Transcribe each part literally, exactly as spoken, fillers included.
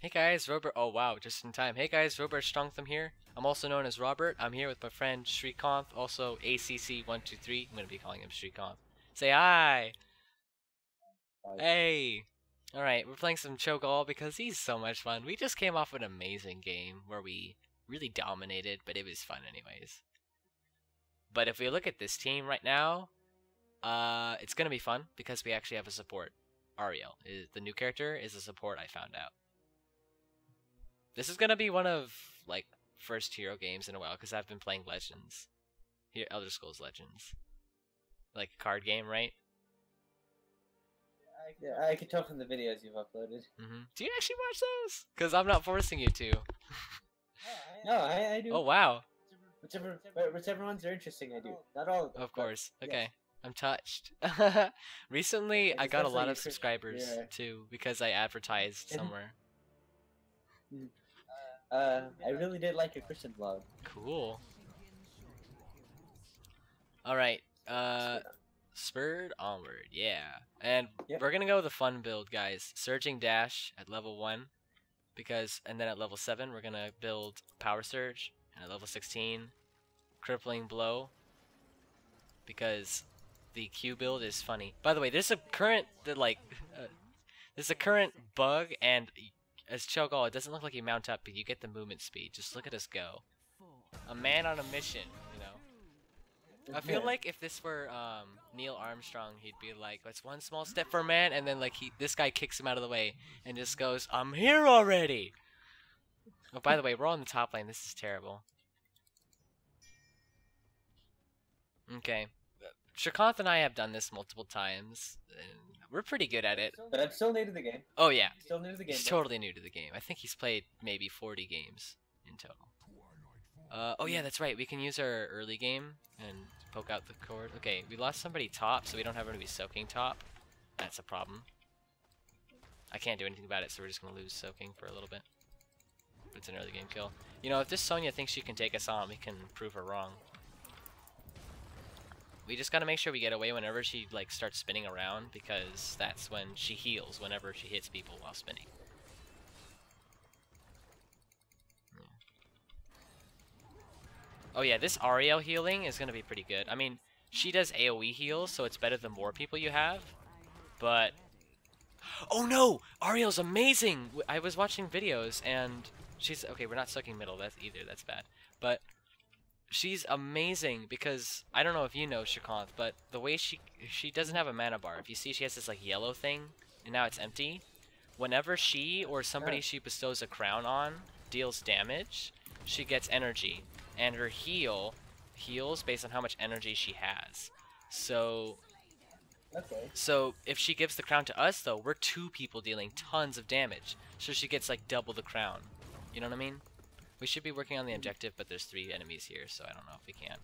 Hey guys, Robert. Oh wow, just in time. Hey guys, Robert Strongtham here. I'm also known as Robert. I'm here with my friend Srikanth, also A C C one two three. I'm gonna be calling him Srikanth. Say hi. Hi. Hey. All right, we're playing some Chogall because he's so much fun. We just came off an amazing game where we really dominated, but it was fun anyways. But if we look at this team right now, uh, it's gonna be fun because we actually have a support. Auriel is the new character. Is a support I found out. This is gonna be one of like first hero games in a while because I've been playing Legends, here Elder Scrolls Legends, like a card game, right? Yeah, I can tell from the videos you've uploaded. Mm-hmm. Do you actually watch those? Because I'm not forcing you to. No, I, I do. Oh wow! Whichever, whichever ones are interesting, I do. Not all of them. Of course. But, okay, yes. I'm touched. Recently, Yeah, I got a lot especially of Christian- subscribers yeah. too because I advertised somewhere. Uh, I really did like your Christian vlog. Cool. All right. Uh. Spurred onward, yeah. And Yep. we're gonna go with the fun build, guys. Surging dash at level one, because and then at level seven we're gonna build power surge, and at level sixteen, crippling blow. Because the Q build is funny. By the way, there's a current that like uh, there's a current bug, and as Chogall, it doesn't look like you mount up, but you get the movement speed. Just look at us go. A man on a mission, you know. I feel Yeah. like if this were um, Neil Armstrong, he'd be like, "It's one small step for man," and then like he, this guy kicks him out of the way and just goes, "I'm here already." Oh, by the way, we're on the top lane. This is terrible. Okay, Srikanth and I have done this multiple times, and we're pretty good at it. But I'm still new to the game. Oh yeah, Still new to the game. he's though. totally new to the game. I think he's played maybe forty games in total. Uh, oh yeah, that's right. We can use our early game and poke out the cord. Okay, we lost somebody top, so we don't have anybody soaking top. That's a problem. I can't do anything about it, so we're just gonna lose soaking for a little bit. But it's an early game kill. You know, if this Sonya thinks she can take us on, we can prove her wrong. We just gotta make sure we get away whenever she like starts spinning around, because that's when she heals whenever she hits people while spinning. Oh yeah, this Auriel healing is going to be pretty good. I mean, she does AoE heals, so it's better the more people you have. But... Oh no! Auriel's amazing! W- I was watching videos, and she's... Okay, we're not sucking middle that's either, that's bad. But she's amazing because... I don't know if you know Srikanth, but the way she... She doesn't have a mana bar. If you see, she has this like yellow thing, and now it's empty. Whenever she or somebody she bestows a crown on deals damage, she gets energy. And her heal heals based on how much energy she has. So, Okay. so if she gives the crown to us, though, we're two people dealing tons of damage. So she gets like double the crown. You know what I mean? We should be working on the objective, but there's three enemies here, so I don't know if we can.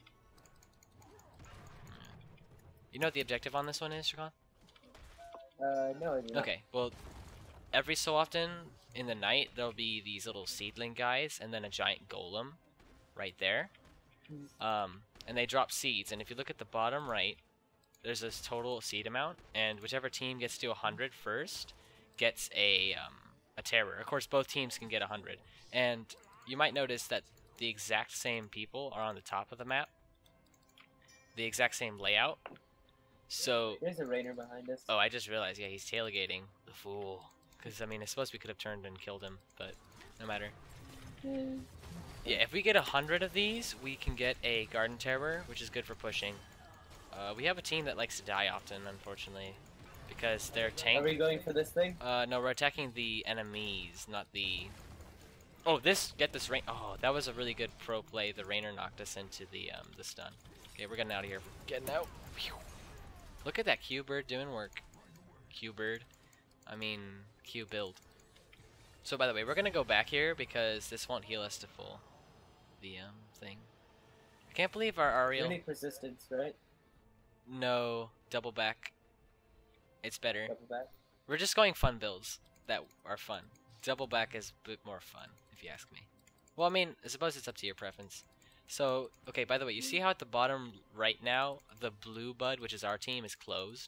You know what the objective on this one is, Srikanth? Uh, no, I do not. Okay, well, every so often in the night there'll be these little seedling guys, and then a giant golem. Right there, um, and they drop seeds. And if you look at the bottom right, there's this total seed amount, and whichever team gets to one hundred first gets a um, a terror. Of course, both teams can get one hundred, and you might notice that the exact same people are on the top of the map, the exact same layout. So, There's a Rainer behind us. oh, I just realized, yeah, he's tailgating the fool. Because I mean, I suppose we could have turned and killed him, but no matter. Yeah, if we get a hundred of these, we can get a Garden Terror, which is good for pushing. Uh, we have a team that likes to die often, unfortunately, because their tank... Are we going for this thing? Uh, no, we're attacking the enemies, not the... Oh, this, get this rain... Oh, that was a really good pro play. The Rainer knocked us into the, um, the stun. Okay, we're getting out of here. Getting out. Phew. Look at that Q-Bird doing work. Q-Bird. I mean, Q-Build. So, by the way, we're gonna go back here because this won't heal us to full. The um thing. I can't believe our Auriel. Runic resistance, right? No, double back. It's better. Double back. We're just going fun builds that are fun. Double back is a bit more fun, if you ask me. Well, I mean, I suppose it's up to your preference. So, okay, by the way, you see how at the bottom right now, the blue bud, which is our team, is closed?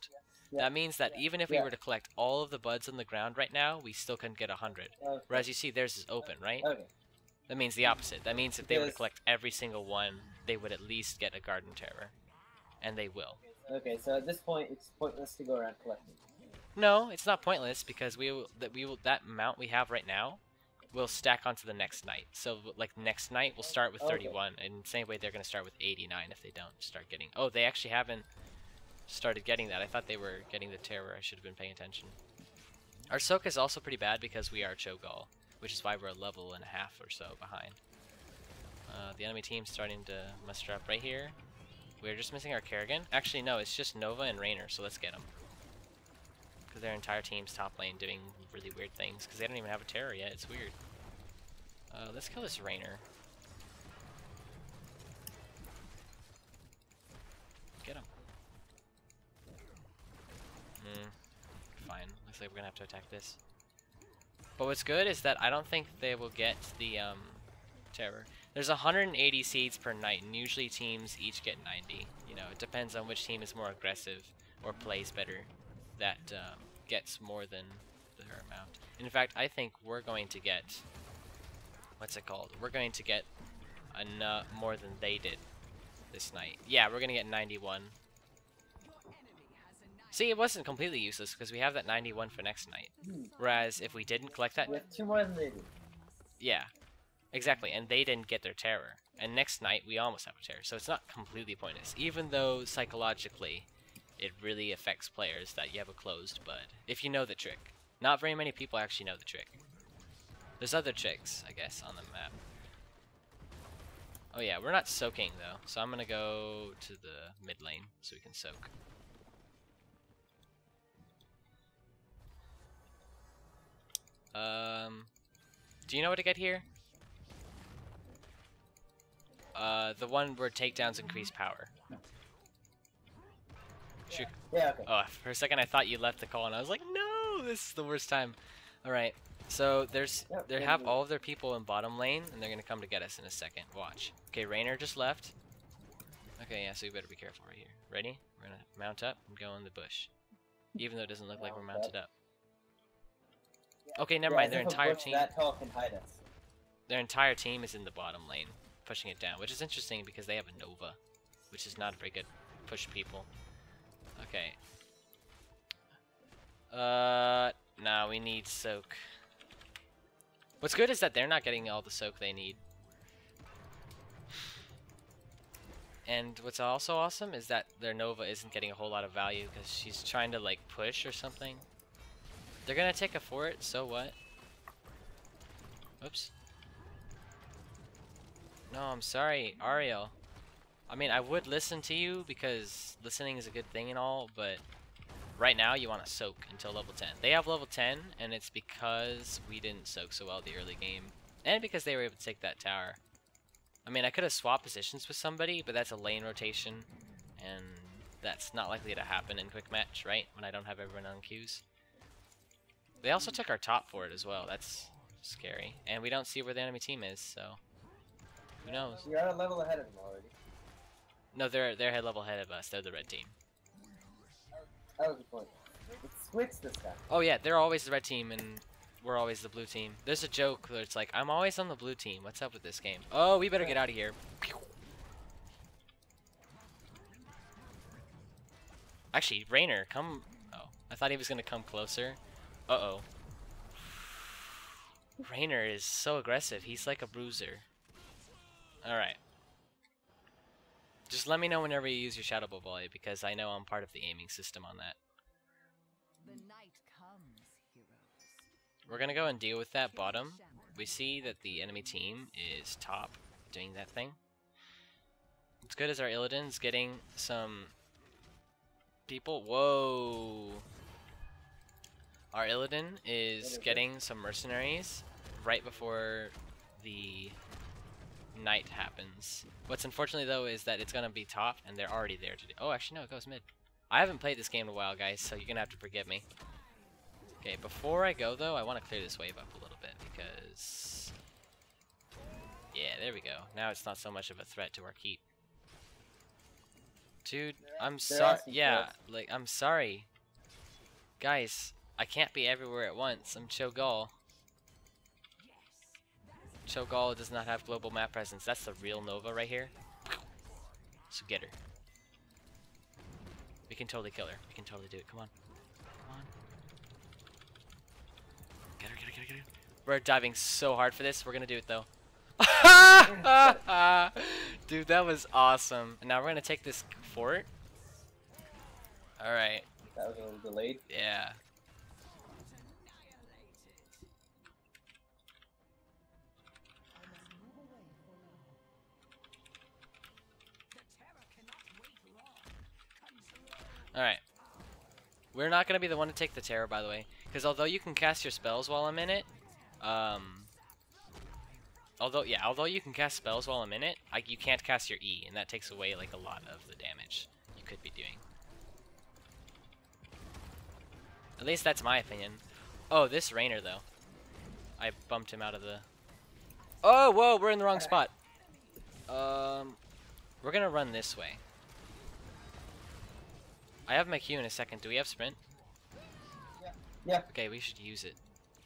Yeah. That means that Yeah. even if we Yeah. were to collect all of the buds on the ground right now, we still couldn't get one hundred. Okay. Whereas you see theirs is open, right? Okay. That means the opposite. That means if they were to Because- collect every single one, they would at least get a garden terror. And they will. Okay, so at this point, it's pointless to go around collecting. No, it's not pointless because we will, that we will that amount we have right now will stack onto the next night. So like next night we'll start with Okay. thirty-one, and same way they're gonna start with eighty-nine if they don't start getting. Oh, they actually haven't started getting that. I thought they were getting the terror. I should have been paying attention. Our soak is also pretty bad because we are Chogall, which is why we're a level and a half or so behind. Uh, the enemy team's starting to muster up right here. We're just missing our Kerrigan. Actually, no, it's just Nova and Raynor, so let's get them. Because their entire team's top lane doing really weird things, because they don't even have a terror yet. It's weird. Uh, let's kill this Raynor. Get him. Hmm. Fine. Looks like we're gonna have to attack this. But what's good is that I don't think they will get the um, terror. There's one hundred eighty seeds per night, and usually teams each get ninety. You know, it depends on which team is more aggressive or plays better. That um, gets more than their amount. In fact, I think we're going to get, what's it called? We're going to get enough more than they did this night. Yeah, we're gonna get ninety-one. See, it wasn't completely useless because we have that ninety-one for next night. Whereas if we didn't collect that, We have two more than they do. yeah, exactly, and they didn't get their terror. And next night we almost have a terror, so it's not completely pointless. Even though psychologically, it really affects players that you have a closed bud. If you know the trick. Not very many people actually know the trick. There's other tricks, I guess, on the map. Oh yeah, we're not soaking though, so I'm gonna go to the mid lane so we can soak. Um, do you know what to get here? Uh, the one where takedowns increase power. Shoot. Yeah, okay. Oh, for a second I thought you left the call, and I was like, no, this is the worst time. All right, so there's Yep, they yeah, have yeah. all of their people in bottom lane, and they're gonna come to get us in a second. Watch. Okay, Raynor just left. Okay, yeah, so you better be careful right here. Ready? We're gonna mount up and go in the bush, even though it doesn't look like we're Mount mounted up. Okay, never Yeah, mind. as Their if a entire bush team, that tall can hide us. their entire team is in the bottom lane, pushing it down, which is interesting because they have a Nova, which is not very good push people. Okay. Uh, nah, we need soak. What's good is that they're not getting all the soak they need. And what's also awesome is that their Nova isn't getting a whole lot of value because she's trying to like push or something. They're gonna take a fort, so what? Oops. No, I'm sorry, Auriel. I mean, I would listen to you because listening is a good thing and all, but right now you want to soak until level ten. They have level ten, and it's because we didn't soak so well the early game. And because they were able to take that tower. I mean, I could have swapped positions with somebody, but that's a lane rotation, and that's not likely to happen in quick match, right? When I don't have everyone on queues. They also took our top for it as well. That's scary. And we don't see where the enemy team is, so who knows? You're at a level ahead of them already. No, they're they're head level ahead of us. They're the red team. That was the point. It's switched this time. Oh yeah, they're always the red team and we're always the blue team. There's a joke where it's like, I'm always on the blue team. What's up with this game? Oh, we better get out of here. Actually, Raynor, come. Oh, I thought he was gonna come closer. Uh oh. Raynor is so aggressive. He's like a bruiser. All right. Just let me know whenever you use your Shadow Ball volley because I know I'm part of the aiming system on that. The night comes, heroes. We're gonna go and deal with that bottom. We see that the enemy team is top doing that thing. What's good is our Illidan's getting some people. Whoa! Our Illidan is getting some mercenaries right before the night happens. What's unfortunately though is that it's gonna be top and they're already there to do. Oh, actually no, it goes mid. I haven't played this game in a while, guys, so you're gonna have to forgive me. Okay, before I go though, I want to clear this wave up a little bit because yeah, there we go. Now it's not so much of a threat to our keep. Dude, I'm sorry. asking Yeah, for us. like I'm sorry. Guys, I can't be everywhere at once. I'm Chogall. Chogall does not have global map presence. That's the real Nova right here. So get her. We can totally kill her. We can totally do it. Come on. Come on. Get her, get her, get her, get her. We're diving so hard for this. We're gonna do it though. Dude, that was awesome. And now we're gonna take this fort. Alright. That was a little delayed. Yeah. Alright. We're not going to be the one to take the terror, by the way. Because although you can cast your spells while I'm in it, um... Although, yeah, although you can cast spells while I'm in it, I, you can't cast your E, and that takes away, like, a lot of the damage you could be doing. At least that's my opinion. Oh, this Rainer, though. I bumped him out of the... Oh, whoa, we're in the wrong spot. Um, we're going to run this way. I have my Q in a second. Do we have sprint? Yeah. Yeah. Okay, we should use it.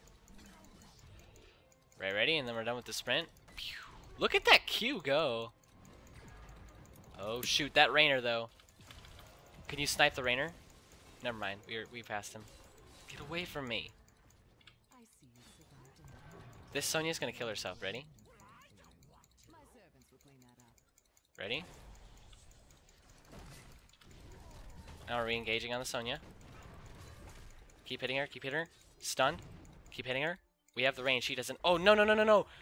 Right, ready? And then we're done with the sprint. Pew. Look at that Q go. Oh, shoot. That Rainer, though. Can you snipe the Rainer? Never mind. We're, we passed him. Get away from me. This Sonya's gonna kill herself. Ready? Ready? Now we're re-engaging on the Sonya. Keep hitting her, keep hitting her. Stunned. Keep hitting her. We have the range, she doesn't. Oh, no, no, no, no, no!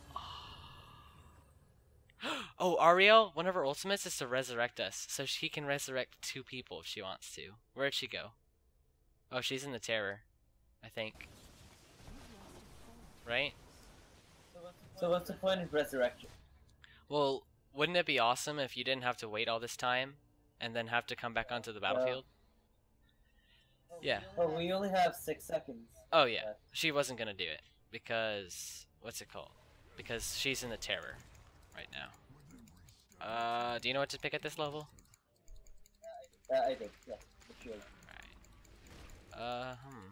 Oh, Auriel, one of her ultimates is to resurrect us. So she can resurrect two people if she wants to. Where'd she go? Oh, she's in the terror, I think. Right? So what's the point of resurrection? Well, wouldn't it be awesome if you didn't have to wait all this time and then have to come back onto the battlefield? Yeah. Oh, we only have six seconds. Oh yeah, she wasn't gonna do it because what's it called? Because she's in the terror right now. Uh, do you know what to pick at this level? Uh, I did. Yeah. The shield. Right. Uh, hmm.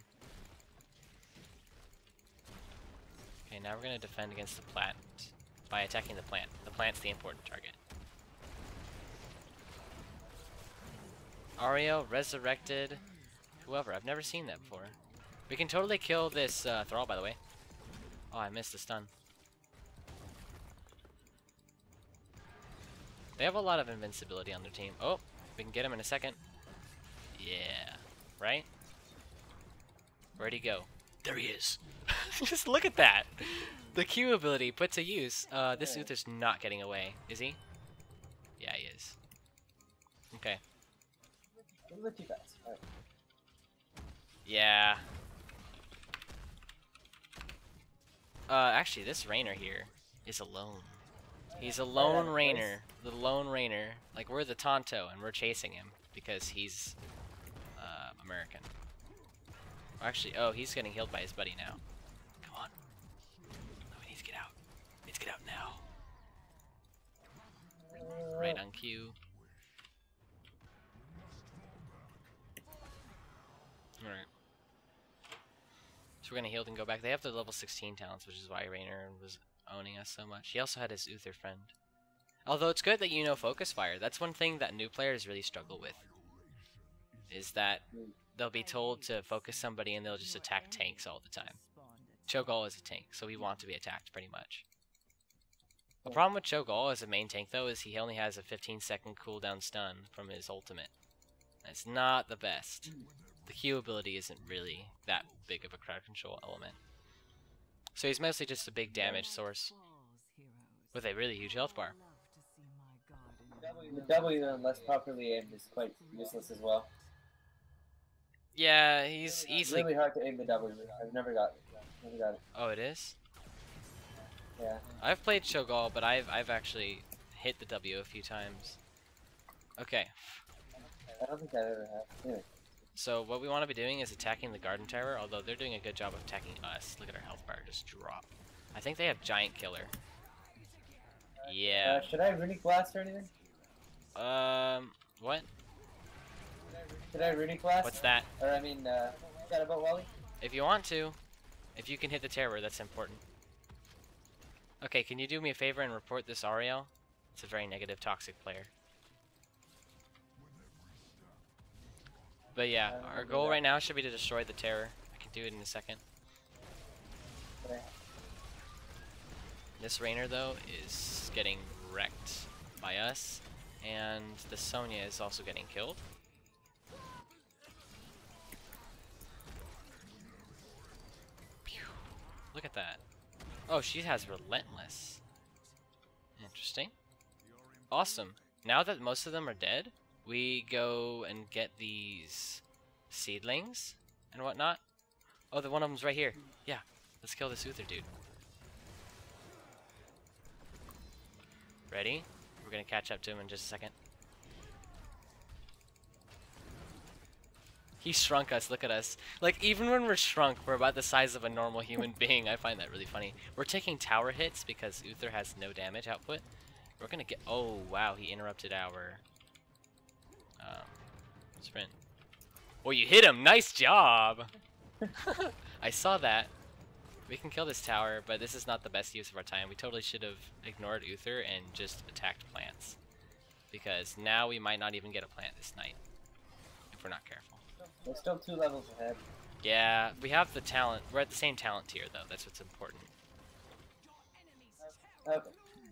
Okay, now we're gonna defend against the plant by attacking the plant. The plant's the important target. Auriel resurrected whoever. I've never seen that before. We can totally kill this uh, Thrall, by the way. Oh, I missed the stun. They have a lot of invincibility on their team. Oh, we can get him in a second. Yeah. Right? Where'd he go? There he is. Just look at that. The Q ability put to use. Uh, this Uther's not getting away. Is he? Yeah, he is. Okay. A little too fast. All right. Yeah. Uh, actually, this Rainer here is alone. He's a lone Rainer. The lone Rainer. Like, we're the Tonto, and we're chasing him because he's uh, American. Actually, oh, he's getting healed by his buddy now. Come on. Oh, we need to get out. We need to get out now. Right on cue. Alright. So we're gonna heal and go back. They have the level sixteen talents, which is why Rainer was owning us so much. He also had his Uther friend. Although it's good that you know Focus Fire. That's one thing that new players really struggle with. Is that they'll be told to focus somebody and they'll just attack tanks all the time. Chogall is a tank, so we want to be attacked pretty much. The problem with Chogall as a main tank though is he only has a fifteen second cooldown stun from his ultimate. It's not the best. The Q ability isn't really that big of a crowd control element. So he's mostly just a big damage source with a really huge health bar. The W, unless properly aimed, is quite useless as well. Yeah, he's It's easily... really hard to aim the W. I've never got it. Never got it. Oh, it is? Yeah. I've played Chogall, but I've, I've actually hit the W a few times. Okay. I don't think I ever have. Anyway. So what we want to be doing is attacking the Garden Tower, although they're doing a good job of attacking us. Look at our health bar just drop. I think they have Giant Killer. Yeah. Uh, should I Runic Blast or anything? Um, what? Should I Runic Did I Rudy Blast? What's that? Or I mean, uh, got about Wally? If you want to. If you can hit the terror, that's important. Okay, can you do me a favor and report this Auriel? It's a very negative, toxic player. But yeah, our goal right now should be to destroy the terror. I can do it in a second. Okay. This Rainer, though, is getting wrecked by us, and the Sonya is also getting killed. Pew. Look at that. Oh, she has Relentless. Interesting. Awesome. Now that most of them are dead, we go and get these seedlings and whatnot. Oh, the one of them's right here. Yeah, let's kill this Uther dude. Ready? We're gonna catch up to him in just a second. He shrunk us, look at us. Like, even when we're shrunk, we're about the size of a normal human being. I find that really funny. We're taking tower hits because Uther has no damage output. We're gonna get... Oh, wow, he interrupted our... Um, sprint. Oh, you hit him! Nice job! I saw that. We can kill this tower, but this is not the best use of our time. We totally should have ignored Uther and just attacked plants. Because now we might not even get a plant this night. If we're not careful. We're still two levels ahead. Yeah, we have the talent. We're at the same talent tier, though. That's what's important. Okay.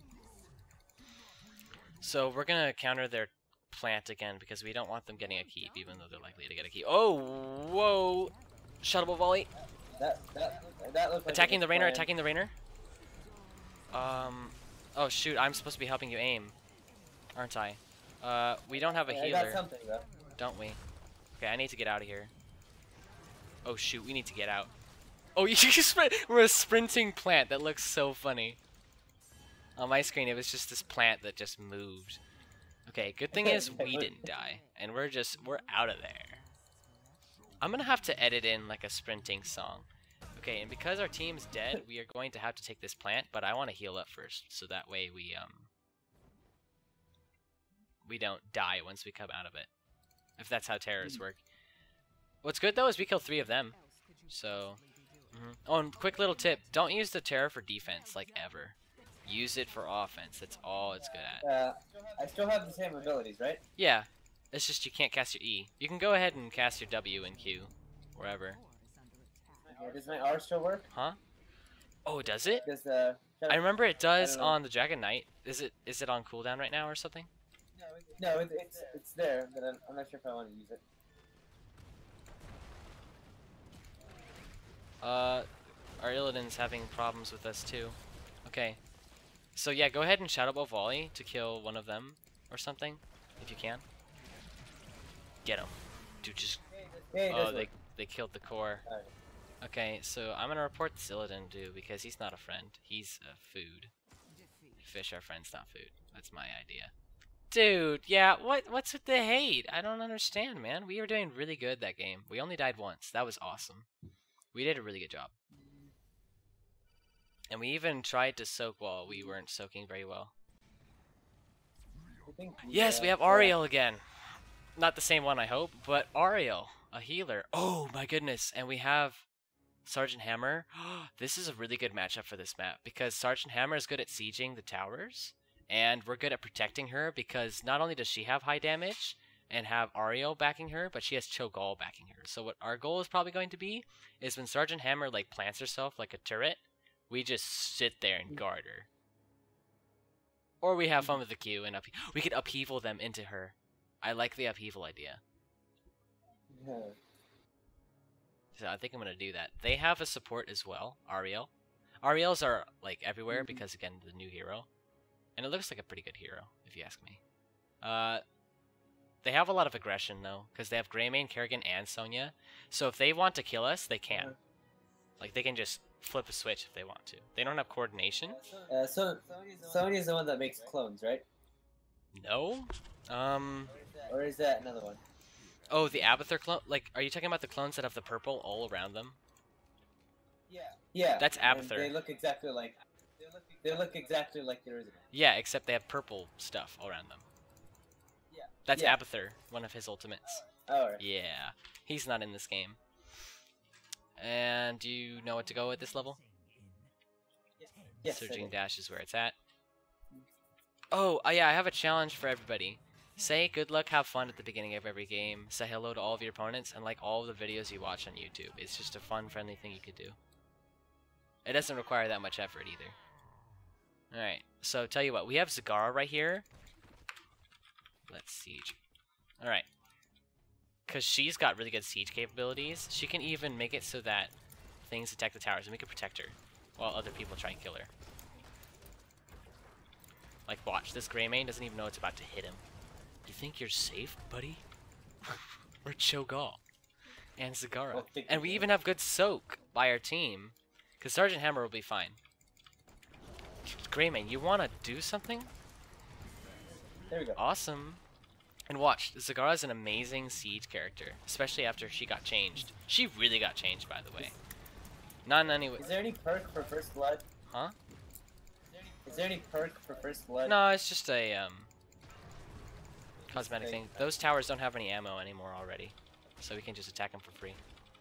So we're going to counter their plant again because we don't want them getting a keep, even though they're likely to get a keep. Oh, whoa! Shuttleable volley. That, that, that looks like Attacking the Rainer, plan. attacking the Rainer. Um, oh shoot, I'm supposed to be helping you aim, aren't I? Uh, we don't have a Yeah, healer, I got something, though. don't we? Okay, I need to get out of here. Oh shoot, we need to get out. Oh, you sprint! We're a sprinting plant. That looks so funny. On my screen, it was just this plant that just moved. Okay, good thing is we didn't die, and we're just we're out of there. I'm gonna have to edit in like a sprinting song. Okay, and because our team's dead, we are going to have to take this plant, but I want to heal up first, so that way we um we don't die once we come out of it. If that's how terrors work. What's good though is we kill three of them. So, mm-hmm. Oh, and quick little tip: don't use the terror for defense, like ever. Use it for offense. That's all it's good at. Uh, I still have the same abilities, right? Yeah, it's just you can't cast your E. You can go ahead and cast your W and Q, wherever. Okay, does my R still work? Huh? Oh, does it? Does uh? I remember it does I don't know. on the Dragon Knight. Is it is it on cooldown right now or something? No, it, it's it's there, but I'm, I'm not sure if I want to use it. Uh, our Illidan's having problems with us too. Okay. So yeah, go ahead and Shadow Ball Volley to kill one of them or something, if you can. Get him. Dude, just... Yeah, it Oh, does they, work. they killed the core. Alright. Okay, so I'm gonna report this Illidan dude because he's not a friend. He's uh, food. Fish are friends, not food. That's my idea. Dude, yeah, what what's with the hate? I don't understand, man. We were doing really good that game. We only died once. That was awesome. We did a really good job. And we even tried to soak while we weren't soaking very well. I think we, Yes, uh, we have Auriel again. Not the same one, I hope, but Auriel, a healer. Oh my goodness, and we have Sergeant Hammer. This is a really good matchup for this map because Sergeant Hammer is good at sieging the towers, and we're good at protecting her because not only does she have high damage and have Auriel backing her, but she has Chogall backing her. So what our goal is probably going to be is when Sergeant Hammer like plants herself like a turret, we just sit there and guard her. Or we have fun with the Q and up we could upheaval them into her. I like the upheaval idea. Yeah. So I think I'm gonna do that. They have a support as well, Auriel. Auriels are like everywhere Mm-hmm. because again the new hero. And it looks like a pretty good hero, if you ask me. Uh they have a lot of aggression though, because they have Greymane, Kerrigan, and Sonya. So if they want to kill us, they can. Uh-huh. Like they can just flip a switch if they want to. They don't have coordination. Uh, so Sonya's the one that makes clones, right? No? Um Or is that another one? Oh, the Abathur clone? Like, are you talking about the clones that have the purple all around them? Yeah. Yeah. That's and Abathur. They look exactly like. They look exactly like the original. Yeah, except they have purple stuff all around them. Yeah. That's Yeah. Abathur, one of his ultimates. Alright. Yeah, he's not in this game. And do you know what to go at this level? Yes, Surging I dash is where it's at. Oh, uh, yeah, I have a challenge for everybody. Say good luck, have fun at the beginning of every game. Say hello to all of your opponents and like all of the videos you watch on YouTube. It's just a fun, friendly thing you could do. It doesn't require that much effort either. Alright, so tell you what, we have Zagara right here. Let's siege. Alright. Because she's got really good siege capabilities, she can even make it so that things attack the towers and we can protect her while other people try and kill her. Like, watch, this Greymane doesn't even know it's about to hit him. You think you're safe, buddy? We're Chogall and Zagara. And we even have good soak by our team. Because Sergeant Hammer will be fine. Greymane, you want to do something? There we go. Awesome. And watch, Zagara is an amazing siege character. Especially after she got changed. She really got changed, by the way. Not in any way. Is there any perk for First Blood? Huh? Is there any perk for First Blood? No, it's just a, um... cosmetic thing. Those towers don't have any ammo anymore already. So we can just attack them for free.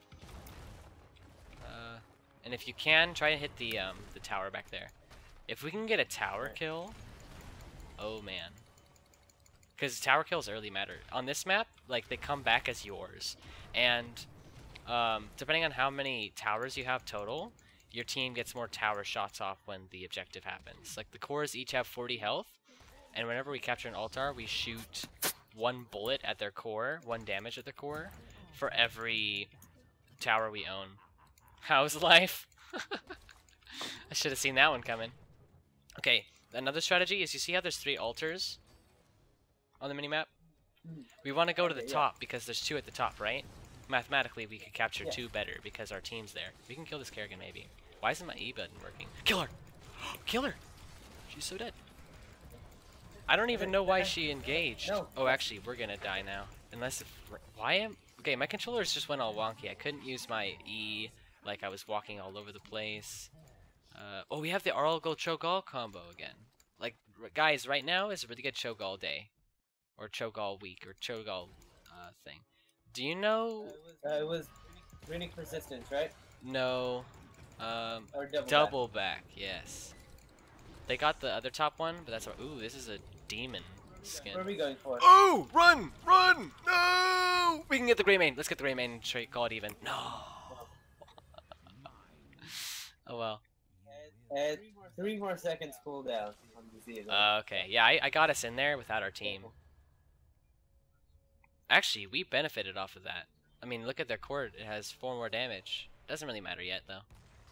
Uh, and if you can, try and hit the, um, the tower back there. If we can get a tower kill... Oh, man. Because tower kills early matter. On this map, like, they come back as yours. And, um, depending on how many towers you have total, your team gets more tower shots off when the objective happens. Like, the cores each have forty health, and whenever we capture an altar, we shoot one bullet at their core, one damage at their core, for every tower we own. How's life? I should have seen that one coming. Okay, another strategy is, you see how there's three altars on the minimap? We want to go to the Okay, yeah. top because there's two at the top, right? Mathematically, we could capture Yeah. two better because our team's there. We can kill this Kerrigan, maybe. Why isn't my E button working? Kill her! Kill her! She's so dead. I don't even know why she engaged. No. Oh, actually, we're gonna die now. Unless if... Why am... Okay, my controllers just went all wonky. I couldn't use my E, like I was walking all over the place. Uh, oh, we have the Auriel Chogall combo again. Like, r guys, right now is a really good Chogall day. Or Chogall week, or Chogall uh, thing. Do you know... Uh, it was Runic Persistence, right? No. Um, Or double, double back, yes. They got the other top one, but that's... Ooh, this is a demon skin. Where are we going for? Oh! Run! Run! No! We can get the Greymane. Let's get the Greymane and try call it even. No! Oh well. And three more seconds cooldown on the Z. Uh, okay, yeah, I, I got us in there without our team. Actually, we benefited off of that. I mean, look at their core. It has four more damage. Doesn't really matter yet, though.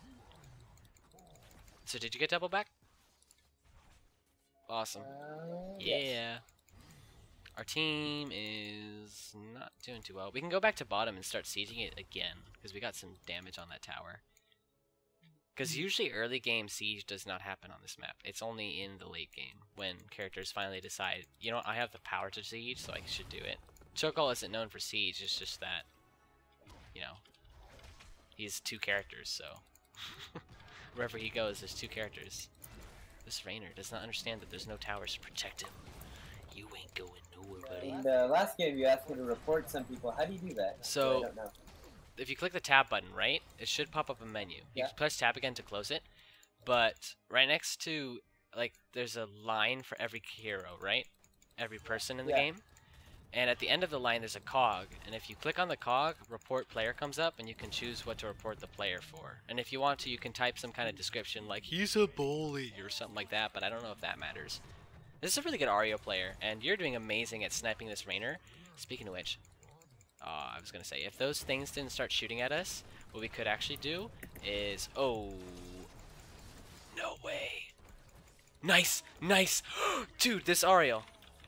So did you get double back? Awesome. Uh, Yeah. yes. Our team is not doing too well. We can go back to bottom and start sieging it again, because we got some damage on that tower. Because usually early game siege does not happen on this map. It's only in the late game, when characters finally decide, you know what, I have the power to siege, so I should do it. Chogall isn't known for siege, it's just that, you know, he's two characters, so wherever he goes, there's two characters. This Rainer does not understand that there's no towers to protect him. You ain't going nowhere, buddy. In the last game, you asked me to report some people. How do you do that? So- I don't know. If you click the tab button, right, it should pop up a menu. You Yeah. can press tab again to close it, but right next to, like, there's a line for every hero, right? Every person in the Yeah. game. And at the end of the line, there's a cog, and if you click on the cog, report player comes up, and you can choose what to report the player for. And if you want to, you can type some kind of description, like, he's a bully, or something like that, but I don't know if that matters. This is a really good Auriel player, and you're doing amazing at sniping this Rainer. Speaking of which, uh, I was going to say, if those things didn't start shooting at us, what we could actually do is... Oh... No way. Nice! Nice! Dude, this Auriel.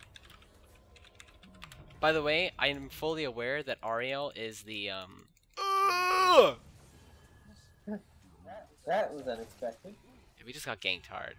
By the way, I am fully aware that Auriel is the, um... Uh, That was unexpected. we just got ganked hard.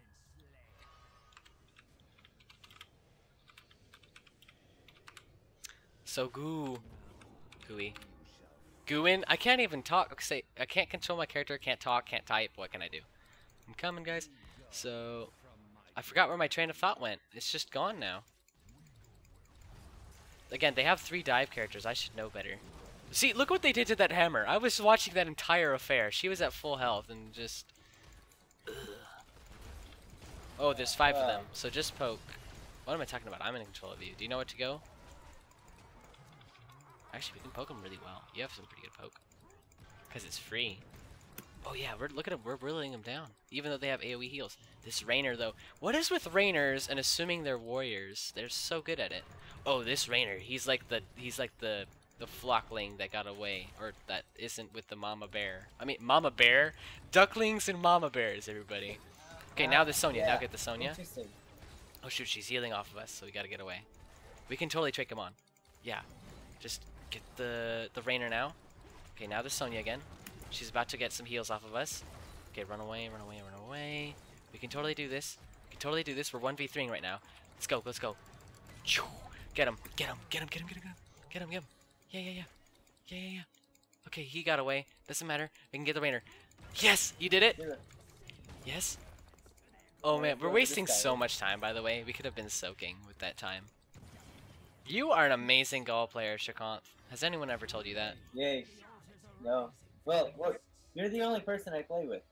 So goo. Gooey. Gooin? I can't even talk. Say, I can't control my character, can't talk, can't type. What can I do? I'm coming, guys. So, I forgot where my train of thought went. It's just gone now. again, they have three dive characters. I should know better. See, look what they did to that hammer. I was watching that entire affair. She was at full health and just... Ugh. Oh, there's five of them, so just poke. What am I talking about? I'm in control of you. Do you know where to go? Actually, we can poke them really well. You have some pretty good poke. Because it's free. Oh yeah, we're look at them. We're whittling them down. Even though they have AoE heals. This Rainer, though. What is with Rainers and assuming they're warriors? They're so good at it. Oh, this Rainer. He's like the... He's like the... The flockling that got away, or that isn't with the mama bear. I mean, mama bear, ducklings and mama bears. Everybody. Okay, now the Sonya. Yeah. Now get the Sonya. Oh shoot, she's healing off of us, so we gotta get away. We can totally trick him on. Yeah, just get the the Rainer now. Okay, now the Sonya again. She's about to get some heals off of us. Okay, run away, run away, run away. We can totally do this. We can totally do this. We're one v three-ing right now. Let's go, let's go. Get him, get him, get him, get him, get him, get him, get him, get him. Yeah, yeah, yeah. Yeah, yeah, yeah. Okay, he got away. Doesn't matter. We can get the Rainer. Yes! You did it! Yes? Oh man, we're wasting so much time, by the way. We could have been soaking with that time. You are an amazing Gall player, Srikanth. Has anyone ever told you that? Yay. No. Well, well, you're the only person I play with.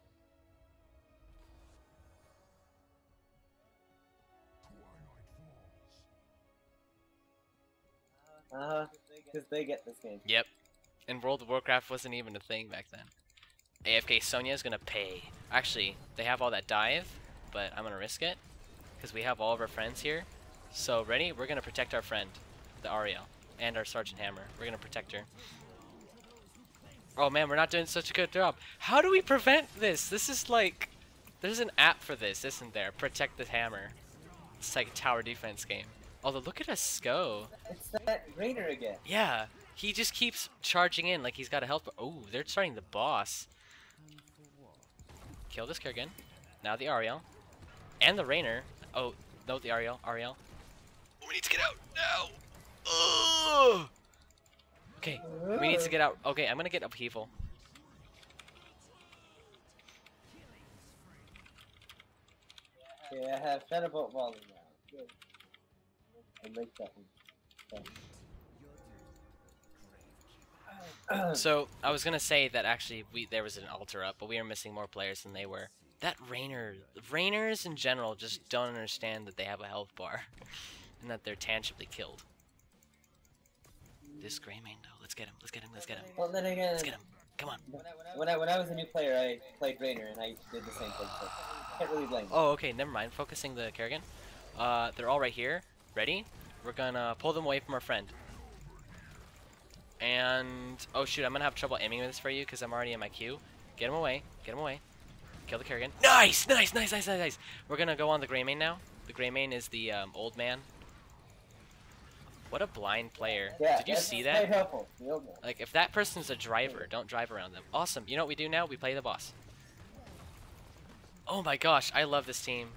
Uh, because they get this game. Yep. And World of Warcraft wasn't even a thing back then. A F K Sonya is gonna pay. Actually, they have all that dive, but I'm gonna risk it. Because we have all of our friends here. So, ready? We're gonna protect our friend, the Auriel, and our Sergeant Hammer. We're gonna protect her. Oh man, we're not doing such a good job. How do we prevent this? This is like... There's an app for this, isn't there? Protect the Hammer. It's like a tower defense game. Although, look at us go. It's that Rainer again. Yeah, he just keeps charging in like he's got a health. Oh, they're starting the boss. Kill this Kerrigan. Now the Auriel. And the Rainer. Oh, no, the Auriel. Auriel. We need to get out now. Ugh. Okay, we need to get out. Okay, I'm gonna get upheaval. Yeah, I have fed about volley now. Good. I like that one. So I was gonna say that actually we there was an altar up, but we were missing more players than they were. That Rainer, Rainers in general just don't understand that they have a health bar, and that they're tangibly killed. This Greymane though, let's get him, let's get him, let's get him, Well, then again, let's get him. Come on. When I when I was a new player, I played Rainer and I did the same thing. So can't really blame. Oh, okay, never mind. Focusing the Kerrigan. Uh, they're all right here. Ready? We're gonna pull them away from our friend. And oh shoot, I'm gonna have trouble aiming this for you because I'm already in my queue. Get him away. Get him away. Kill the Kerrigan. Nice, nice, nice, nice, nice, nice. We're gonna go on the Greymane now. The Greymane is the um, old man. What a blind player. Yeah, Did you that's see quite that? helpful. Real good. Like, if that person's a driver, don't drive around them. Awesome. You know what we do now? We play the boss. Oh my gosh, I love this team.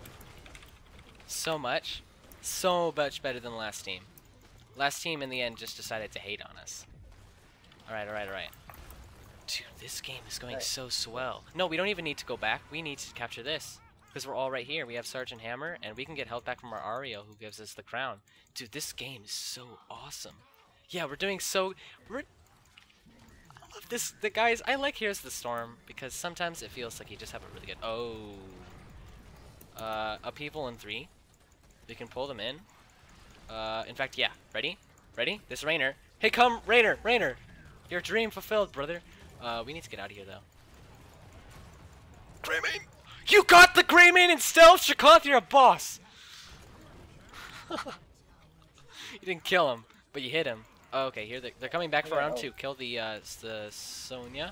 So much. So much better than the last team. Last team, in the end, just decided to hate on us. Alright, alright, alright. Dude, this game is going Right. so swell. No, we don't even need to go back. We need to capture this. Because we're all right here. We have Sergeant Hammer, and we can get health back from our Auriel, who gives us the crown. Dude, this game is so awesome. Yeah, we're doing so... We're... I love this. The guys, I like Here's the Storm, because sometimes it feels like you just have a really good... Oh. Uh, upheaval in three. We can pull them in. Uh, in fact, yeah. Ready? Ready? This Rainer. Hey, come, Rainer! Rainer! Your dream fulfilled, brother. Uh, we need to get out of here, though. Greymane! You got the Greymane in stealth, Srikanth, you're a boss! You didn't kill him, but you hit him. Oh, okay, here they, they're coming back for round two. Kill the, uh, the Sonya.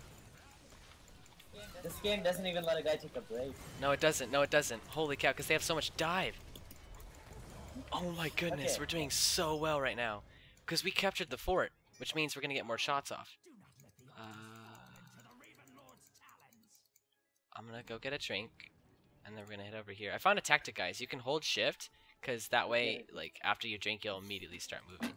This game doesn't even let a guy take a break. No, it doesn't. No, it doesn't. Holy cow, because they have so much dive. Oh my goodness, Okay. we're doing so well right now. Because we captured the fort, which means we're going to get more shots off. Uh, I'm going to go get a drink, and then we're going to head over here. I found a tactic, guys. You can hold shift, because that way, like, after you drink, you'll immediately start moving.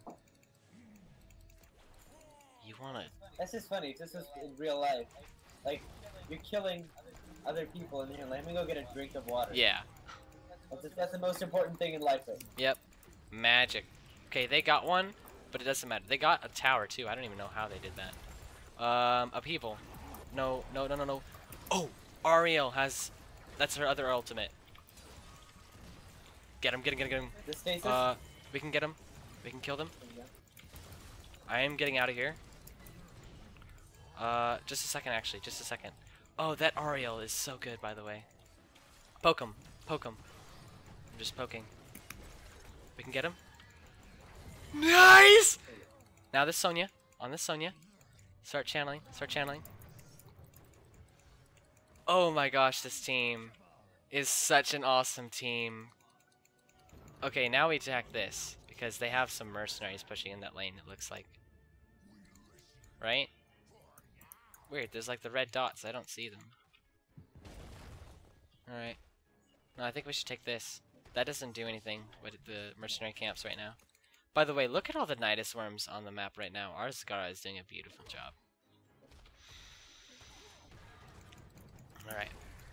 You want to... That's just funny. This is in real life. Like, you're killing other people, and you're like, let me go get a drink of water. Yeah. That's, just, that's the most important thing in life. Right? Yep. Magic. Okay, they got one, but it doesn't matter. They got a tower too. I don't even know how they did that. Um, upheaval. No, no, no, no, no. Oh, Auriel has. That's her other ultimate. Get him, get him, get him, get him. The stasis? Uh, we can get him. We can kill them. I am getting out of here. Uh, just a second, actually. Just a second. Oh, that Auriel is so good, by the way. Poke him. Poke him. I'm just poking. We can get him. Nice! Now this Sonya. On this Sonya. Start channeling. Start channeling. Oh my gosh, this team is such an awesome team. Okay, now we attack this. Because they have some mercenaries pushing in that lane, it looks like. Right? Weird, there's like the red dots. I don't see them. Alright. No, I think we should take this. That doesn't do anything with the mercenary camps right now. By the way, look at all the Nidus worms on the map right now. Our Zagara is doing a beautiful job. Alright.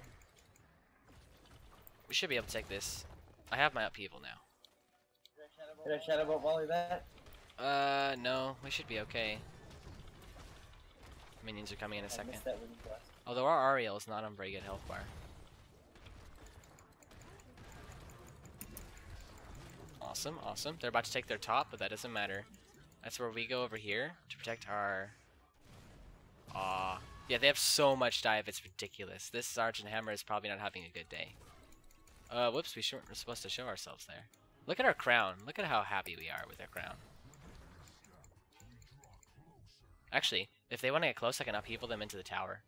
We should be able to take this. I have my upheaval now. Did I shadow bolt volley that? Uh, no. We should be okay. Minions are coming in a I second. missed that winning blast. Although our Auriel is not on very good health bar. Awesome, awesome. They're about to take their top, but that doesn't matter. That's where we go over here to protect our... Aw. Yeah, they have so much dive, it's ridiculous. This Sergeant Hammer is probably not having a good day. Uh, whoops, we weren't supposed to show ourselves there. Look at our crown. Look at how happy we are with our crown. Actually, if they want to get close, I can upheaval them into the tower.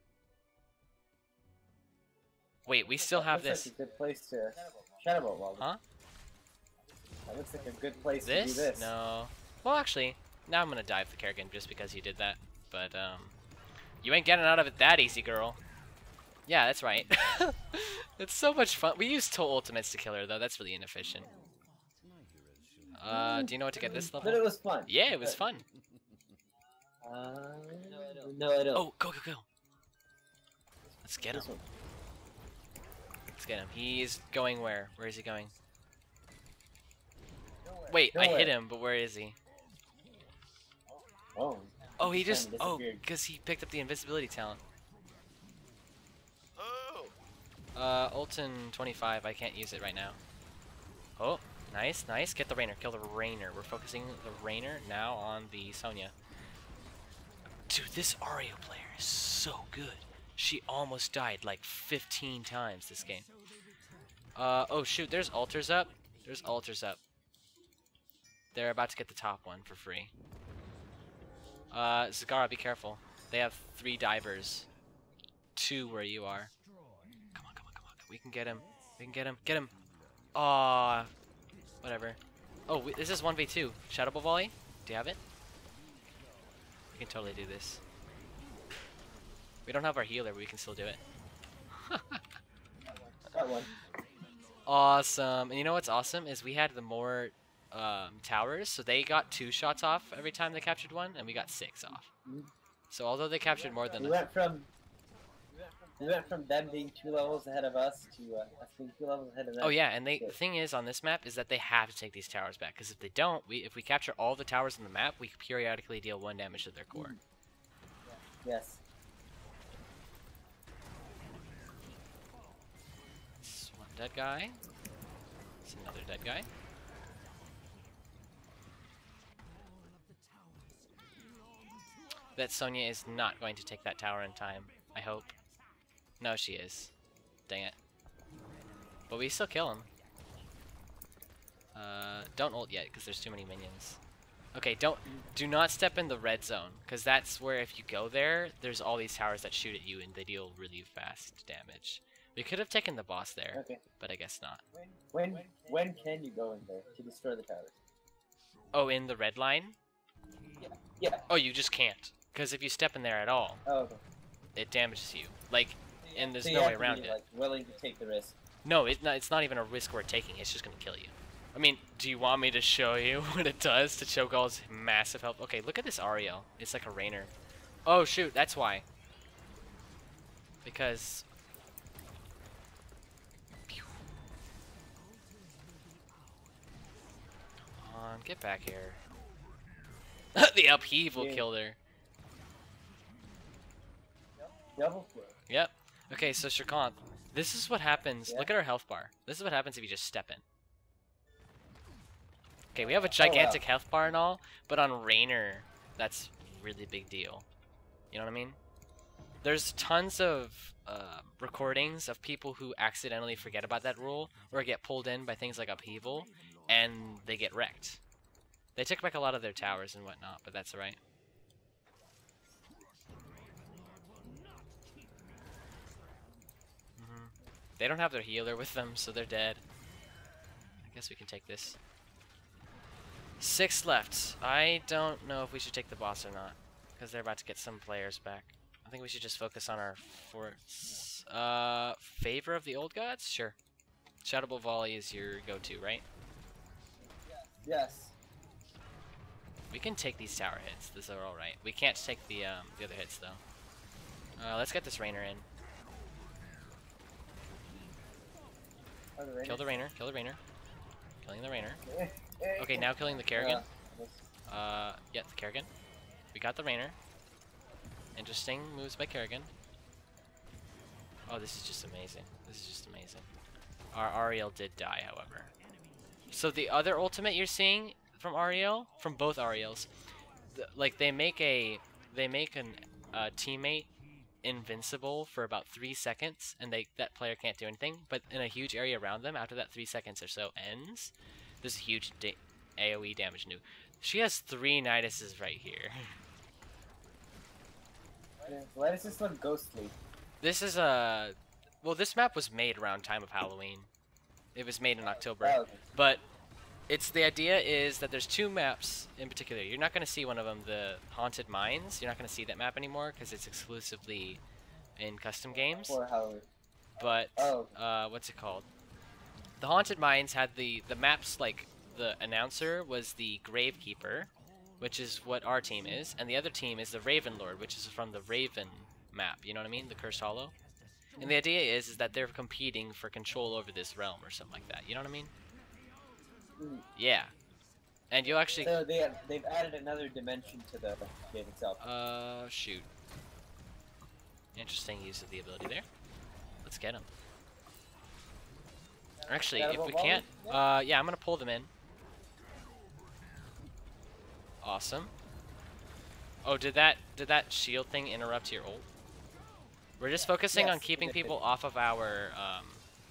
Wait, we still have Looks this. like a good place to shadow bolt volley. Huh? That looks like a good place This? to do this. No. Well, actually, now I'm gonna dive the Kerrigan just because you did that. But um, you ain't getting out of it that easy, girl. Yeah, that's right. It's so much fun. We use Toll ultimates to kill her, though. That's really inefficient. Uh, do you know what to get this level? But it was fun. Yeah, it was fun. Uh, no, I don't. Oh, go, go, go. Let's get him. This one. Let's get him. He's going where? Where is he going? Wait, I Nowhere. hit him, but where is he? Oh. Oh, he He's just... kinda Oh, disappeared. because he picked up the invisibility talent. Uh, Ultin twenty-five, I can't use it right now. Oh, nice, nice. Get the Rainer. Kill the Rainer. We're focusing the Rainer now on the Sonya. Dude, this Auriel player is so good. She almost died like fifteen times this game. Uh, oh shoot, there's altars up. There's altars up. They're about to get the top one for free. Uh, Zagara, be careful. They have three divers. Two where you are. Come on, come on, come on. We can get him. We can get him. Get him. Aw. Whatever. Oh, we, this is one v two. Shadow Ball Volley? Do you have it? We can totally do this. We don't have our healer, but we can still do it. Got one. Awesome. And you know what's awesome is we had the more um, towers, so they got two shots off every time they captured one, and we got six off. Mhm. So although they captured more than We us, went from we went from them being two levels ahead of us to uh, us being two levels ahead of them. oh yeah, and they Yeah. the thing is on this map is that they have to take these towers back, because if they don't, we if we capture all the towers on the map, we periodically deal one damage to their core. Yes. It's one dead guy. It's another dead guy. That Sonya is not going to take that tower in time, I hope. No, she is. Dang it. But we still kill him. Uh, don't ult yet, because there's too many minions. Okay, don't, do not step in the red zone, because that's where if you go there, there's all these towers that shoot at you and they deal really fast damage. We could have taken the boss there, Okay. but I guess not. When when can you go in there to destroy the towers? Oh, in the red line? Yeah. Yeah. Oh, you just can't. Because if you step in there at all, Oh. Okay. it damages you. Like, and there's so no you way have to around be, it. Like, willing to take the risk. No, it, no, it's not even a risk we're taking. It's just going to kill you. I mean, do you want me to show you what it does to Chogall's massive health? Okay, look at this Auriel. It's like a Rainer. Oh, shoot, that's why. Because... Come on. on, get back here. The upheaval Yeah. killed her. Double kill. Yep. Okay, so Srikanth, this is what happens. Yeah. Look at our health bar. This is what happens if you just step in. Okay, we have a Oh, wow. gigantic health bar and all, but on Raynor, that's really big deal. You know what I mean? There's tons of uh, recordings of people who accidentally forget about that rule or get pulled in by things like upheaval, and they get wrecked. They took back a lot of their towers and whatnot, but that's alright. Mm-hmm. They don't have their healer with them, so they're dead. I guess we can take this. Six left. I don't know if we should take the boss or not, because they're about to get some players back. I think we should just focus on our forts. Uh, favor of the old gods? Sure. Shoutable volley is your go-to, right? Yes. We can take these tower hits. These are all right. We can't take the um, the other hits though. Uh, let's get this Raynor in. Oh, the Kill the Raynor. Kill the Raynor. Killing the Raynor. Raynor. Okay, now killing the Kerrigan. Uh, Uh, yeah, the Kerrigan. We got the Raynor. Interesting moves by Kerrigan. Oh, this is just amazing. This is just amazing. Our Auriel did die, however. So the other ultimate you're seeing from Auriel, from both Auriels, th like they make a, they make an uh, teammate invincible for about three seconds, and they that player can't do anything. But in a huge area around them, after that three seconds or so ends, there's a huge da AoE damage new. She has three Niduses right here. Why does this look ghostly? This is a, well, this map was made around time of Halloween. It was made in October, Oh, okay. but it's the idea is that there's two maps in particular. You're not going to see one of them, the Haunted Mines. You're not going to see that map anymore because it's exclusively in custom games. For Halloween. But Oh. uh, what's it called? The Haunted Mines had the the maps, like the announcer was the Gravekeeper, which is what our team is, and the other team is the Raven Lord, which is from the Raven map. You know what I mean? The Cursed Hollow. And the idea is is that they're competing for control over this realm or something like that. You know what I mean? Mm. Yeah. And you'll actually So they have, they've added another dimension to the game itself. uh shoot. Interesting use of the ability there. Let's get him. Actually, if we can't, uh, yeah, I'm gonna pull them in. Awesome. Oh, did that did that shield thing interrupt your ult? We're just focusing Yes, on keeping it did. people off of our. Um...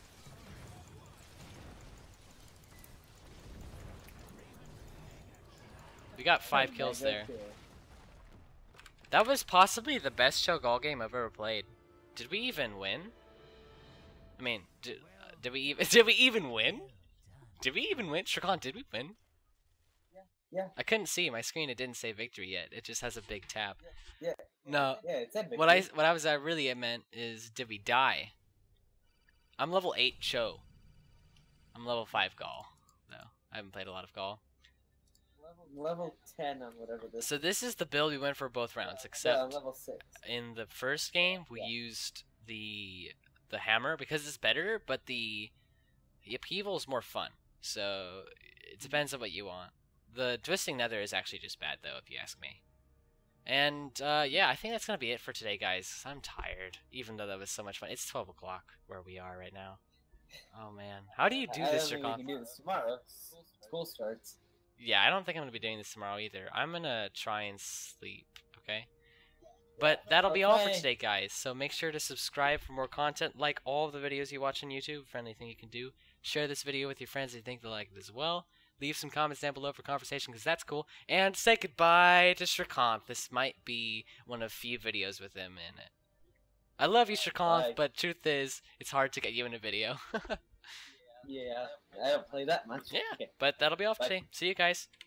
We got five kills there. That was possibly the best Chogall game I've ever played. Did we even win? I mean, did, uh, did we even did we even win? Did we even win? Srikanth, did we win? Yeah. I couldn't see my screen. It didn't say victory yet. It just has a big tab. Yeah. No. Yeah, it said What I victory. what I was I really meant is did we die? I'm level eight Cho. I'm level five Gall. No, I haven't played a lot of Gall. Level ten on whatever this. So this is the build we went for both rounds, Yeah, except level six. in the first game we Yeah. used the the hammer because it's better, but the the upheaval is more fun. So it depends on what you want. The twisting nether is actually just bad though, if you ask me. And uh, yeah, I think that's gonna be it for today, guys. I'm tired, even though that was so much fun. It's twelve o'clock where we are right now. Oh man, how do you do I this, don't think we Srikanth? can do this tomorrow. School starts. Yeah, I don't think I'm gonna be doing this tomorrow either. I'm gonna try and sleep. Okay. But that'll be all for Okay. today, guys. So make sure to subscribe for more content. Like all of the videos you watch on YouTube. Friendly thing you can do. Share this video with your friends if you think they'll like it as well. Leave some comments down below for conversation because that's cool. And say goodbye to Srikanth. This might be one of few videos with him in it. I love you, Srikanth, Bye. but truth is, it's hard to get you in a video. Yeah, I don't play that much. Yeah, Okay. but that'll be all for Bye. today. See you guys.